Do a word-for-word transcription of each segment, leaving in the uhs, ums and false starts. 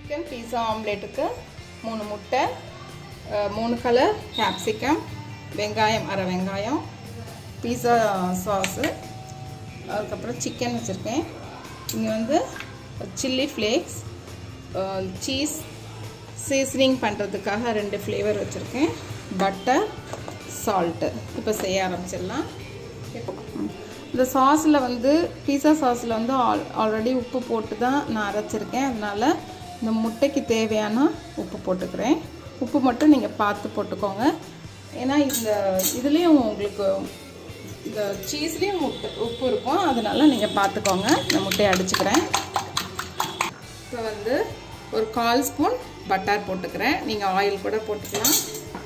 Chicken pizza ஆம்லேட்டுக்கு மூணு முட்டை, மூணு கலர் கேப்சிகம், வெங்காயம் அரை வெங்காயம், பீஸா சாஸு, அதுக்கப்புறம் சிக்கன் வச்சுருக்கேன். இங்கே வந்து சில்லி ஃப்ளேக்ஸ், சீஸ் சீசனிங் பண்ணுறதுக்காக ரெண்டு ஃப்ளேவர் வச்சுருக்கேன், பட்டர், சால்ட்டு. இப்போ செய்ய ஆரம்பிச்சிடலாம். இந்த சாஸில் வந்து பீஸா சாஸில் வந்து ஆல் ஆல்ரெடி உப்பு போட்டு தான் நான் அரைச்சிருக்கேன். அதனால் இந்த முட்டைக்கு தேவையான உப்பு போட்டுக்கிறேன். உப்பு மட்டும் நீங்கள் பார்த்து போட்டுக்கோங்க. ஏன்னா இந்த இதுலேயும் உங்களுக்கு இந்த சீஸ்லேயும் முட்டை உப்பு இருக்கும், அதனால் நீங்கள் பார்த்துக்கோங்க. இந்த முட்டையை அடிச்சுக்கிறேன். இப்போ வந்து ஒரு கால் ஸ்பூன் பட்டர் போட்டுக்கிறேன். நீங்கள் ஆயில் கூட போட்டுக்கலாம்.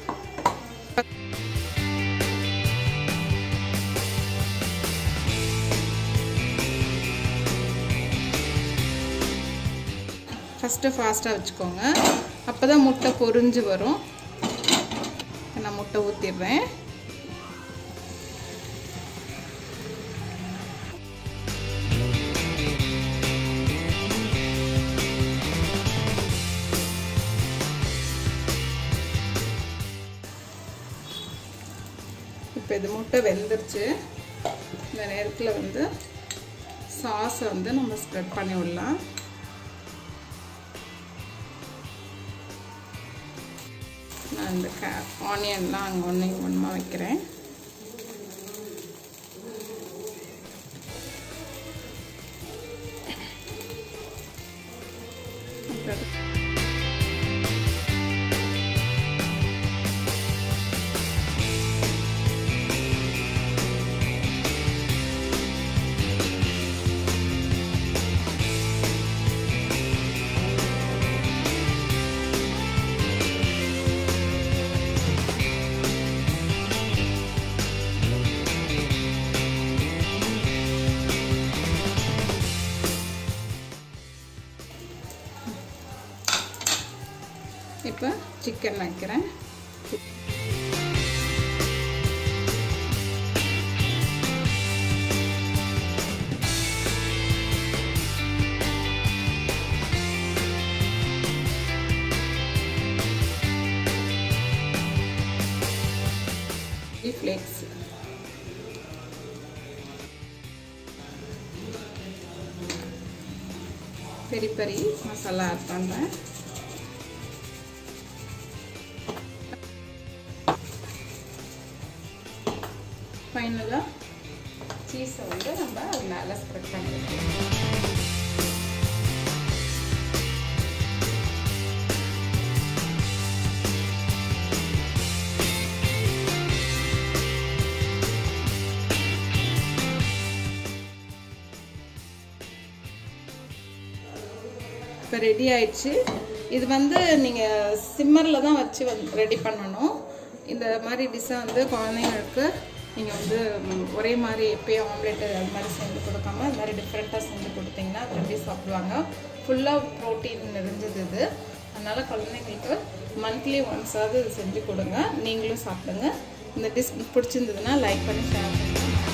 ஃபஸ்ட்டு ஃபாஸ்ட்டாக வச்சுக்கோங்க, அப்போ தான் முட்டை பொரிஞ்சு வரும். நான் முட்டை ஊற்றிடுறேன். இப்போ இது முட்டை வெந்துருச்சு. இந்த நேரத்தில் வந்து சாஸை வந்து நம்ம ஸ்ப்ரெட் பண்ணி விடலாம். நான் இந்த கே ஆனியன்லாம் அங்கே ஒன்று ஒன்றுமா வைக்கிறேன். இப்போ சிக்கன் வைக்கிறேன். Flakes, peri peri masala add பண்ணுறேன். ஃபைனலாக சீஸை வந்து நம்ம அது மேலே ஸ்ப்ரெட் பண்ணிடுவோம். இப்போ ரெடி ஆயிடுச்சு. இது வந்து நீங்கள் சிம்மரில் தான் வச்சு வந்து ரெடி பண்ணணும். இந்த மாதிரி டிஷ்ஷை வந்து குழந்தைங்களுக்கு நீங்கள் வந்து ஒரே மாதிரி எப்பயும் ஆம்லேட்டு அது மாதிரி செஞ்சு கொடுக்காம அது மாதிரி டிஃப்ரெண்ட்டாக செஞ்சு கொடுத்தீங்கன்னா விரும்பி சாப்பிடுவாங்க. ஃபுல்லாக ப்ரோட்டீன் நிறைஞ்சது இது. அதனால் குழந்தைங்களுக்கு மந்த்லி ஒன்ஸாவது இது செஞ்சு கொடுங்க. நீங்களும் சாப்பிடுங்க. இந்த டிஷ் பிடிச்சிருந்ததுன்னா லைக் பண்ணி ஷேர் பண்ணுங்கள்.